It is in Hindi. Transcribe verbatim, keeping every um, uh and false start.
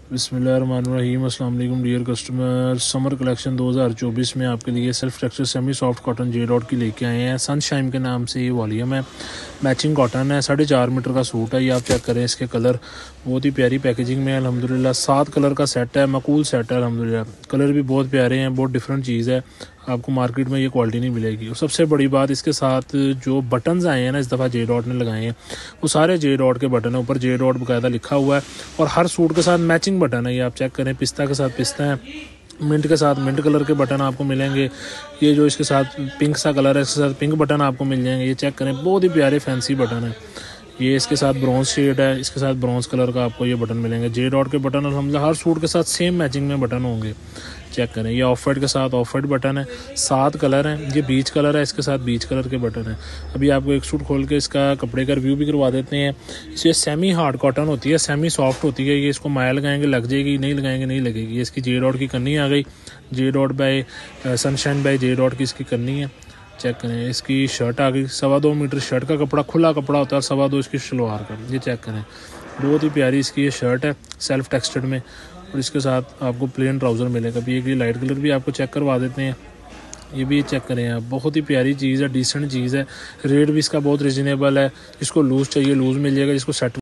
बिस्मिल्लाहिर्रहमानिर्रहीम। अस्सलाम वालेकुम डियर कस्टमर। समर कलेक्शन दो हज़ार चौबीस में आपके लिए self texture semi soft cotton J dot की लेके आए हैं। सनशाइन के नाम से ये वॉल्यूम है, मैचिंग कॉटन है, साढ़े चार मीटर का सूट है। ये आप चेक करें, इसके कलर बहुत ही प्यारी पैकेजिंग में है अल्हम्दुलिल्लाह। सात कलर का सेट है, मकूल सेट है अल्हम्दुलिल्लाह। कलर भी बहुत प्यारे हैं, बहुत डिफरेंट चीज़ है, आपको मार्केट में ये क्वालिटी नहीं मिलेगी। और सबसे बड़ी बात, इसके साथ जो बटन्स आए हैं ना, इस दफ़ा जे डॉट ने लगाए हैं, वो सारे जे डॉट के बटन है। ऊपर जे डॉट बाकायदा लिखा हुआ है और हर सूट के साथ मैचिंग बटन है। ये आप चेक करें, पिस्ता के साथ पिस्ता है, मिंट के साथ मिंट कलर के बटन आपको मिलेंगे। ये जो इसके साथ पिंक सा कलर है, इसके साथ पिंक बटन आपको मिल जाएंगे। ये चेक करें, बहुत ही प्यारे फैंसी बटन है। ये इसके साथ ब्रॉन्ज शेड है, इसके साथ ब्रॉन्ज कलर का आपको ये बटन मिलेंगे। जे डॉट के बटन अल्हम्दुलिल्लाह हर सूट के साथ सेम मैचिंग में बटन होंगे। चेक करें, ये ऑफ वाइट के साथ ऑफ वाइट बटन है। सात कलर हैं, ये बीच कलर है, इसके साथ बीच कलर के बटन है। अभी आपको एक सूट खोल के इसका कपड़े का रिव्यू भी करवा देते हैं। ये सेमी हार्ड कॉटन होती है, सेमी सॉफ्ट होती है। ये इसको माया लगाएंगे लग जाएगी, नहीं लगाएंगे नहीं लगेगी। इसकी जे डॉट की कन्नी आ गई, J dot by sunshine by J dot की इसकी कन्नी है। चेक करें, इसकी शर्ट आ गई, सवा दो मीटर शर्ट का कपड़ा, खुला कपड़ा होता है, सवा दो इसकी शलवार का। ये चेक करें, बहुत ही प्यारी इसकी ये शर्ट है सेल्फ टेक्सचर्ड में। और इसके साथ आपको प्लेन ट्राउज़र मिलेगा। अभी एक ये लाइट कलर भी आपको चेक करवा देते हैं। ये भी चेक करें आप, बहुत ही प्यारी चीज़ है, डिसेंट चीज़ है। रेट भी इसका बहुत रिजनेबल है। जिसको लूज़ चाहिए लूज़ मिल जाएगा, जिसको सेट